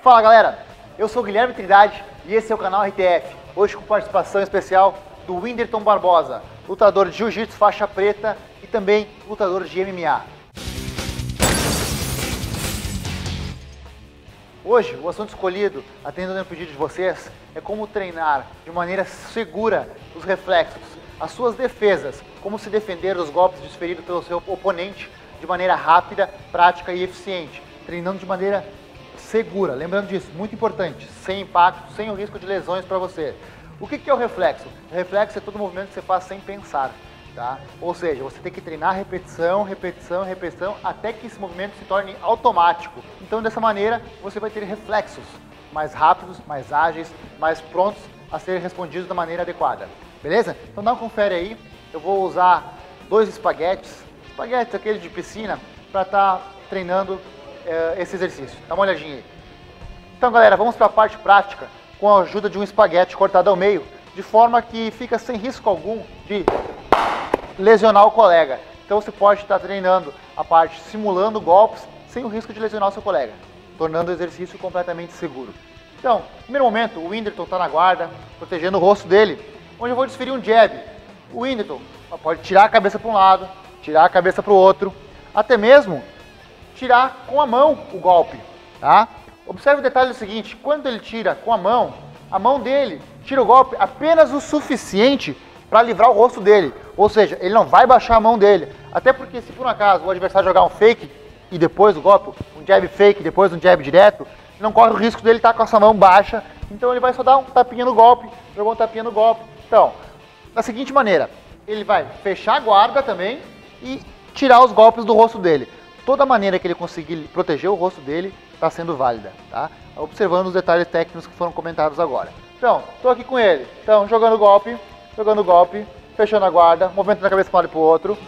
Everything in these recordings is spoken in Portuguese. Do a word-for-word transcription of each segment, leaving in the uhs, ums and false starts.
Fala galera, eu sou o Guilherme Trindade e esse é o canal R T F. Hoje com participação especial do Whindersson Barbosa, lutador de Jiu-Jitsu faixa preta e também lutador de M M A. Hoje, o assunto escolhido, atendendo ao pedido de vocês, é como treinar de maneira segura os reflexos, as suas defesas, como se defender dos golpes desferidos pelo seu oponente de maneira rápida, prática e eficiente, treinando de maneira segura. Lembrando disso, muito importante, sem impacto, sem o risco de lesões para você. O que que é o reflexo? O reflexo é todo movimento que você faz sem pensar. Tá? Ou seja, você tem que treinar repetição, repetição, repetição, até que esse movimento se torne automático. Então, dessa maneira, você vai ter reflexos mais rápidos, mais ágeis, mais prontos a serem respondidos da maneira adequada. Beleza? Então dá uma confere aí. Eu vou usar dois espaguetes, espaguetes aqueles de piscina, para estar tá treinando eh, esse exercício. Dá uma olhadinha aí. Então, galera, vamos para a parte prática com a ajuda de um espaguete cortado ao meio, de forma que fica sem risco algum de lesionar o colega. Então você pode estar treinando a parte simulando golpes sem o risco de lesionar o seu colega, tornando o exercício completamente seguro. Então, no primeiro momento, o Whindersson está na guarda, protegendo o rosto dele, onde eu vou desferir um jab. O Whindersson pode tirar a cabeça para um lado, tirar a cabeça para o outro, até mesmo tirar com a mão o golpe. Tá? Observe o detalhe do seguinte, quando ele tira com a mão, a mão dele tira o golpe apenas o suficiente para livrar o rosto dele, ou seja, ele não vai baixar a mão dele, até porque se por um acaso o adversário jogar um fake e depois o golpe, um jab fake, depois um jab direto, não corre o risco dele estar com essa mão baixa, então ele vai só dar um tapinha no golpe, jogou um tapinha no golpe. Então, da seguinte maneira, ele vai fechar a guarda também e tirar os golpes do rosto dele. Toda maneira que ele conseguir proteger o rosto dele está sendo válida, tá? Observando os detalhes técnicos que foram comentados agora. Então, estou aqui com ele, então jogando golpe, jogando golpe, fechando a guarda, movimento da cabeça para um lado e para o outro.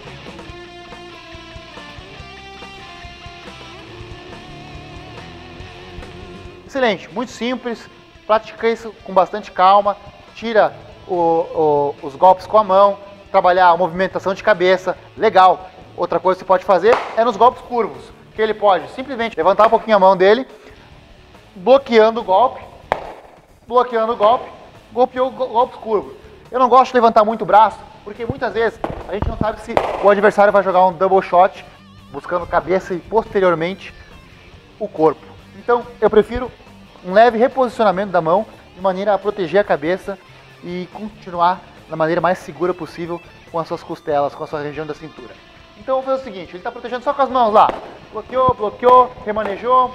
Excelente, muito simples, pratica isso com bastante calma, tira o, o, os golpes com a mão, trabalhar a movimentação de cabeça, legal. Outra coisa que você pode fazer é nos golpes curvos, que ele pode simplesmente levantar um pouquinho a mão dele, bloqueando o golpe, bloqueando o golpe, golpeou golpes curvos. Eu não gosto de levantar muito o braço, porque muitas vezes a gente não sabe se o adversário vai jogar um double shot, buscando cabeça e posteriormente o corpo. Então eu prefiro um leve reposicionamento da mão, de maneira a proteger a cabeça e continuar da maneira mais segura possível com as suas costelas, com a sua região da cintura. Então eu vou fazer o seguinte, ele está protegendo só com as mãos lá, bloqueou, bloqueou, remanejou.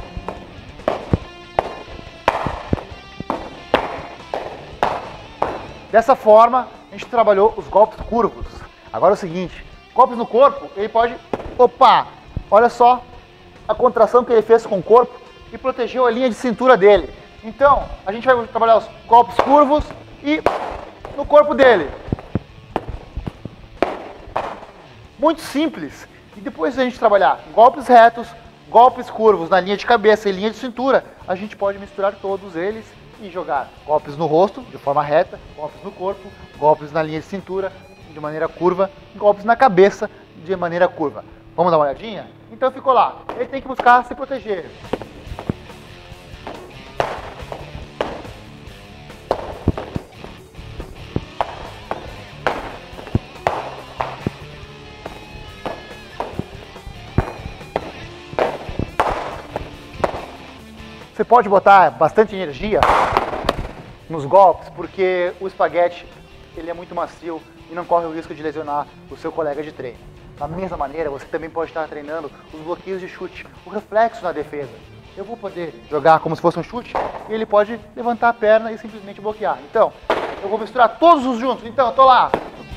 Dessa forma, a gente trabalhou os golpes curvos. Agora é o seguinte, golpes no corpo, ele pode... Opa! Olha só a contração que ele fez com o corpo e protegeu a linha de cintura dele. Então, a gente vai trabalhar os golpes curvos e no corpo dele. Muito simples. E depois a gente trabalhar golpes retos, golpes curvos na linha de cabeça e linha de cintura, a gente pode misturar todos eles e jogar golpes no rosto, de forma reta, golpes no corpo, golpes na linha de cintura, de maneira curva, golpes na cabeça, de maneira curva. Vamos dar uma olhadinha? Então ficou lá. Ele tem que buscar se proteger. Você pode botar bastante energia nos golpes, porque o espaguete ele é muito macio e não corre o risco de lesionar o seu colega de treino. Da mesma maneira, você também pode estar treinando os bloqueios de chute, o reflexo na defesa. Eu vou poder jogar como se fosse um chute e ele pode levantar a perna e simplesmente bloquear. Então, eu vou misturar todos os juntos. Então, eu tô lá.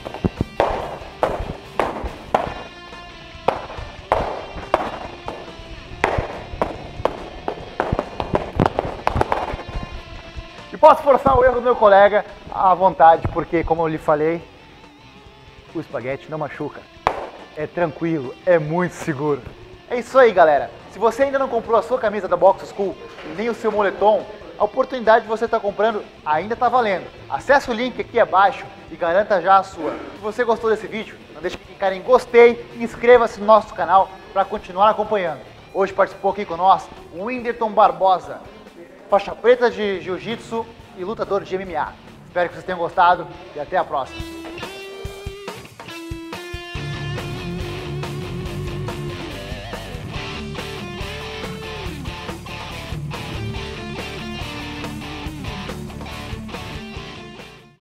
Posso forçar o erro do meu colega à vontade, porque, como eu lhe falei, o espaguete não machuca. É tranquilo, é muito seguro. É isso aí, galera. Se você ainda não comprou a sua camisa da Box School, nem o seu moletom, a oportunidade de você estar comprando ainda está valendo. Acesse o link aqui abaixo e garanta já a sua. Se você gostou desse vídeo, não deixe de clicar em gostei e inscreva-se no nosso canal para continuar acompanhando. Hoje participou aqui com nós o Whindersson Barbosa, faixa preta de jiu-jitsu e lutador de M M A. Espero que vocês tenham gostado e até a próxima.